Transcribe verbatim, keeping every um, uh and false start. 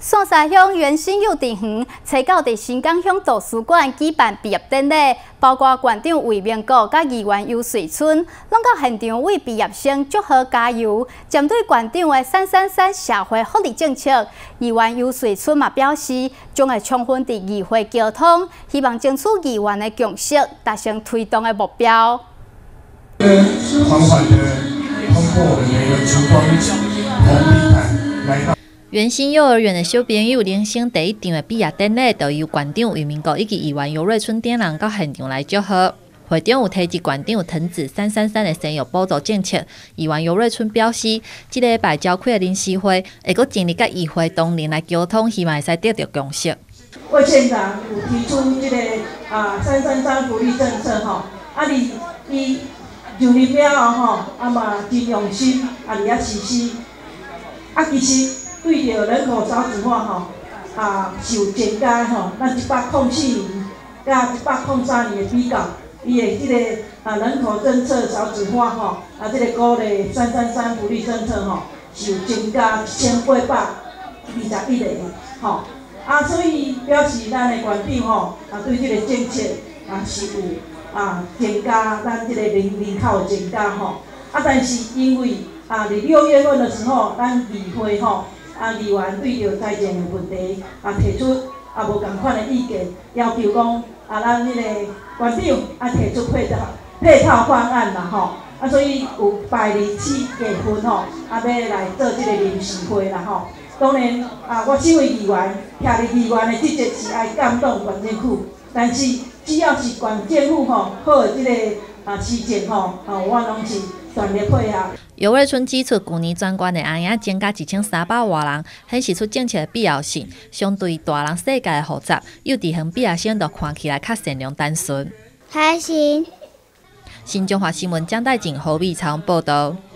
双沙乡原新幼稚园初九伫新港乡图书馆举办毕业典礼，包括馆长魏明国甲议员游水春，拢到现场为毕业生祝贺加油。针对馆长的三三三社会福利政策，议员游水春嘛表示，将会充分伫议会沟通，希望争取议员的共识，达成推动的目标。 缓缓的通过每个烛光红地毯来到。 原新幼儿园的小朋友迎新第一场的毕业典礼，就由馆长魏明国以及议员游瑞春等人到现场来祝贺。会中有提及馆长藤子三三三的生育补助政策，议员游瑞春表示，这个礼拜召开的临时会，会阁尽力甲议会同仁来沟通，希望会使得到共识。 魏县长有提出这个啊三三三福利政策吼，啊你伊上任了后吼，啊嘛真用心，啊伫遐实施，啊其实。 对着人口少子化吼，啊是有增加吼，咱一百零四年甲一百零三年的比较，伊的即个啊人口政策少子化吼，啊即个鼓励三三三福利政策吼是有增加一千八百二十一个吼，啊所以表示咱的馆长吼啊对即个政策啊是有啊增加咱即个人人口的增加吼，啊但是因为啊伫六月份的时候，咱议会吼。 啊，议员对着财政的问题啊提出啊无共款的意见，要求讲啊咱迄个馆长啊提出配套配套方案啦吼，啊所以有排二四月份吼啊要来做这个临时会啦吼。当然啊，我身为议员，徛伫议员的职责是爱感动县政府，但是只要是县政府吼好的这个啊施政吼，啊我拢是全力配合。 游瑞春指出，去年全县的阿爷增加一千三百外人，显示出政策的必要性。相对大人世界的复杂，幼稚园毕业生就看起来较善良单纯。 开心。 新中华新闻江代静、侯碧超报道。